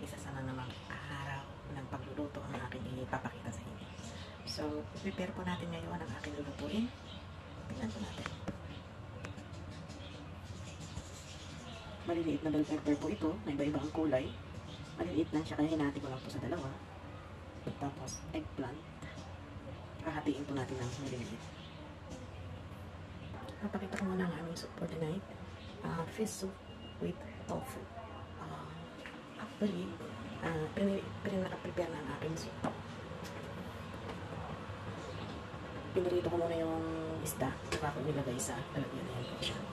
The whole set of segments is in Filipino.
isa sa namang araw ng pagluluto ang aking ipapakita sa inyo. So, prepare po natin ngayon ang aking lulutuin. Tingnan po natin. Maliliit na bell pepper po ito, na iba-iba ang kulay. Maliliit lang siya, kaya hinati ko lang po sa dalawa. Tapos, eggplant. Hahatiin po natin ng maliliit. Papakita ko muna ang aming soup for tonight. Fish soup with tofu. Actually, pinaka-prepare na ang aking soup. Pinirito ko muna yung isda. Saka ko nilagay sa lalagyan na yan po siya.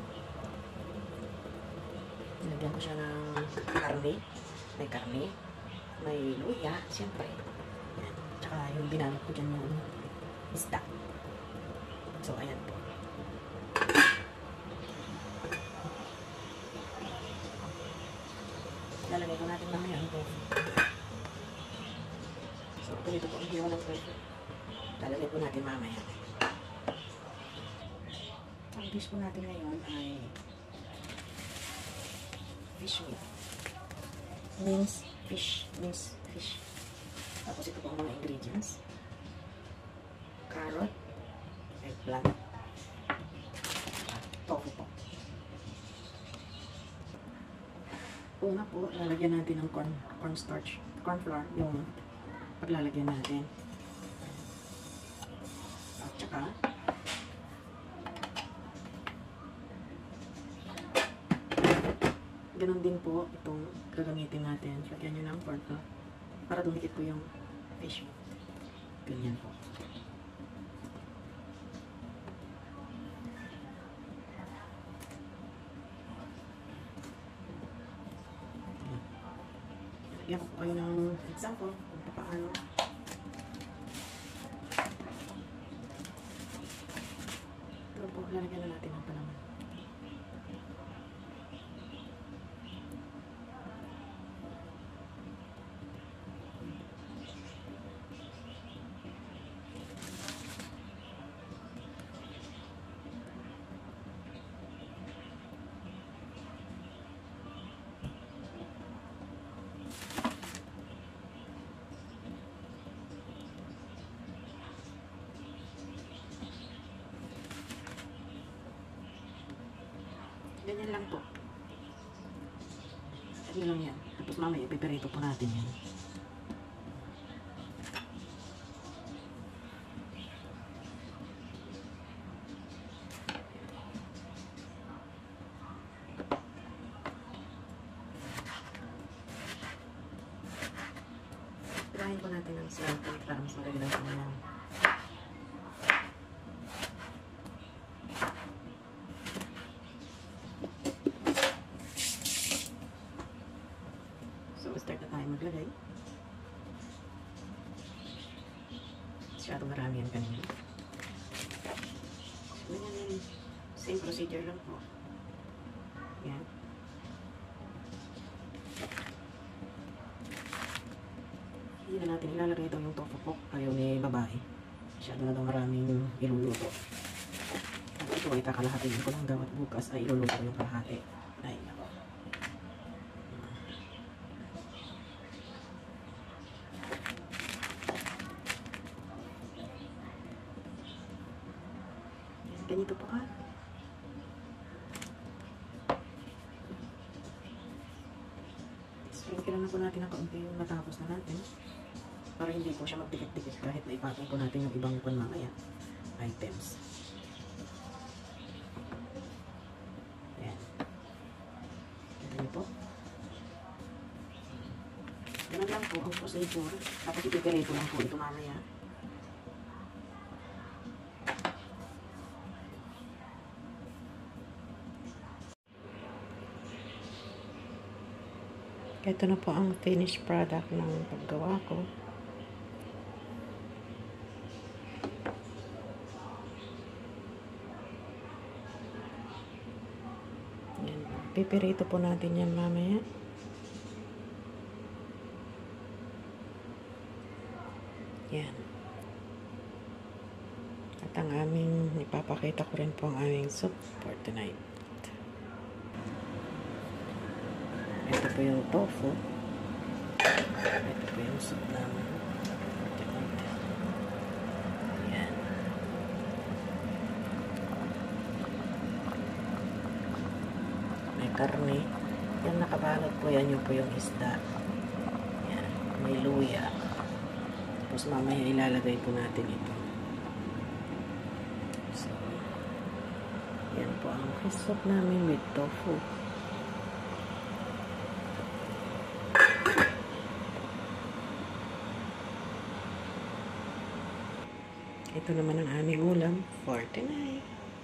Nilagyan ko siya ng karne. May karne. May luya, siyempre. Yan. Tsaka yung binalot ko dyan yung isda. So, ayan po. Lalagay ko natin mamaya ang tofu. So, ito po ang hiwa ng tofu. Lalagay po natin mamaya. Ang dish po natin ngayon ay fish meat. Minced fish. Tapos ito po ang mga ingredients. Carrot, eggplant, tofu po. Una po, lalagyan natin ng cornstarch, corn flour, yung paglalagyan natin. At saka, ganun din po itong gagamitin natin. Lagyan nyo ng corn flour para dumikit po yung fish. Ganyan po. Lagyan ko kayo ng example kung paano. Ito po, lalagyan na natin ang palaman. Ganyan lang po. Ganyan lang yan. Tapos mamaya ipiperito po natin yan. Pirahin po natin ng salt para mas madali lang po yan. Start na tayo maglagay. Masyadong marami yan kanina. Ganyan, same procedure lang po. Yan. Hindi na natin ilalagay ito yung tofu po. Ayaw ni babae. Masyado na daw maraming iluluto. At ito ay kakalahatin ko lang daw at bukas ay iluluto yung kalahati. Ay, nako. Ganito po ka. Sprinkle na po natin ang kaunti yung natapos na natin. Para hindi po siya magdikit-dikit kahit na ipatong po natin yung ibang mamaya items. Ayan. Ito niyo po. Ganun lang po ang procedure. Tapos ipipirito lang po ito mamaya. Ito na po ang finished product ng paggawa ko. Yan. Pipirito po natin yan mamaya. Yan. At ang aming, ipapakita ko rin po ang aming soup for tonight. Ito po yung tofu. Ito po yung soup namin. Ayan. May karne. Yan, nakabalot po yan. Yung po yung isda. Ayan. May luya. Tapos mamaya ilalagay po natin ito. So, yan po ang fish soup namin with tofu. Ito naman ang aming ulam for tonight.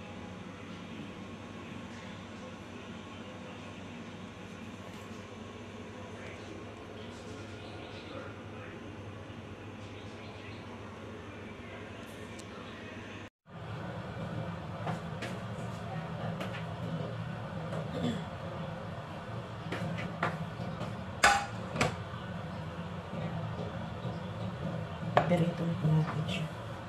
Pero ito na po natin siya.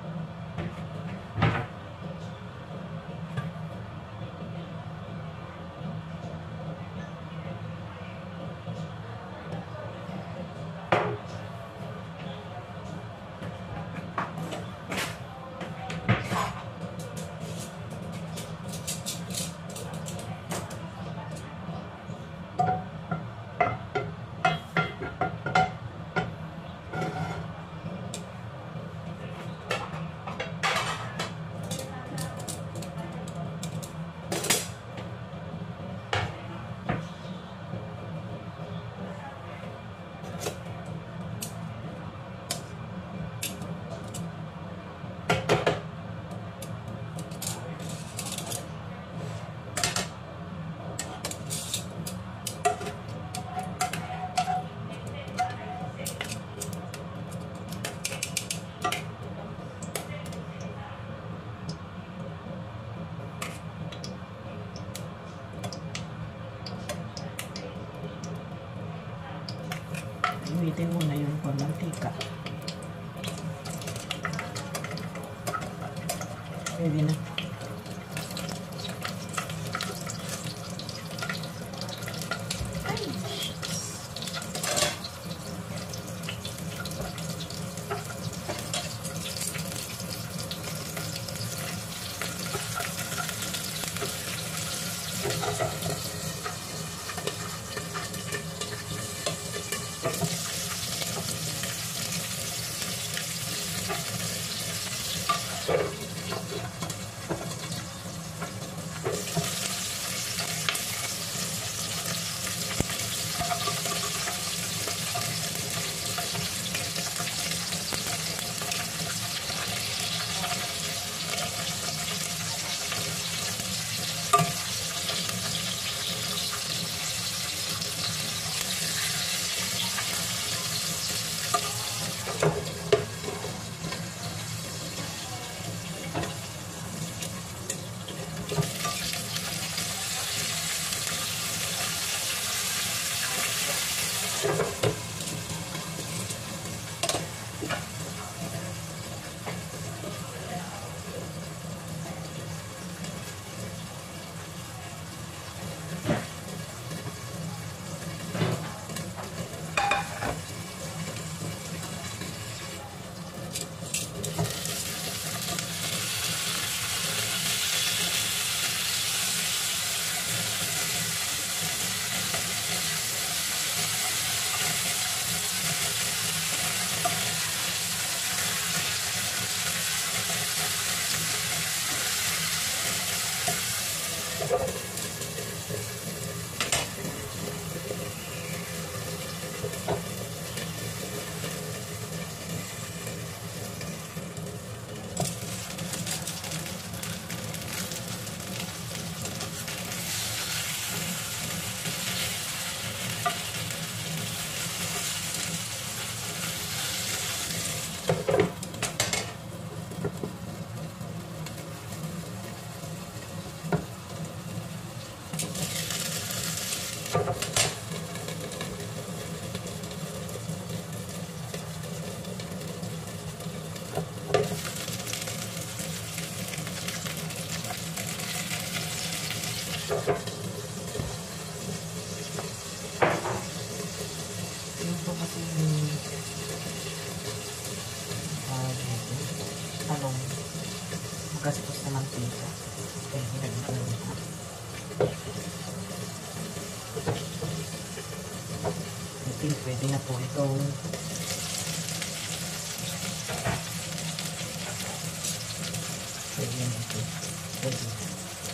Gamitin mo na yung pamantika. Pwede na. bukas ito sa mantika. Okay, ilagay ko na ito. I think pwede na po itong pwede na ito. Pwede na.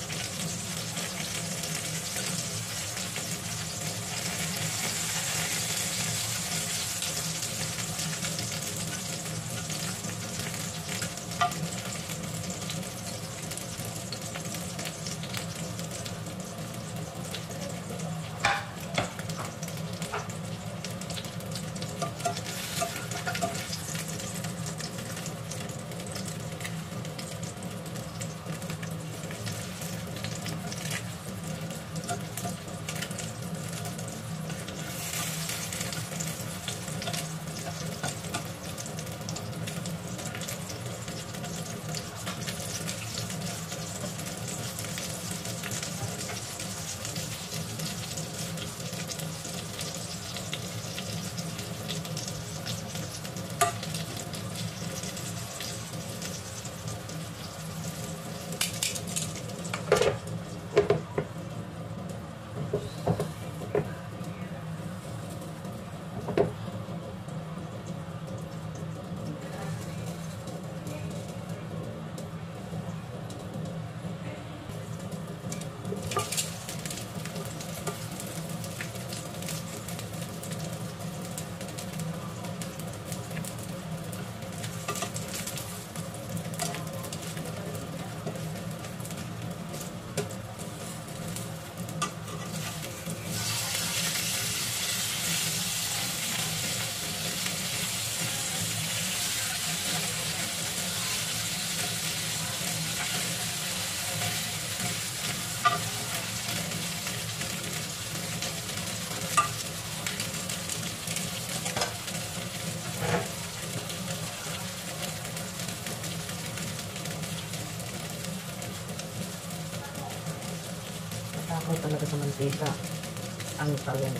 Ako talaga sa mantika ang talong.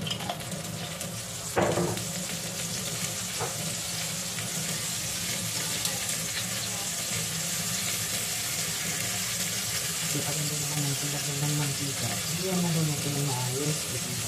Kasi pag hindi naman ng tilagyan ng mantika, hindi yan naluluto ng maayos.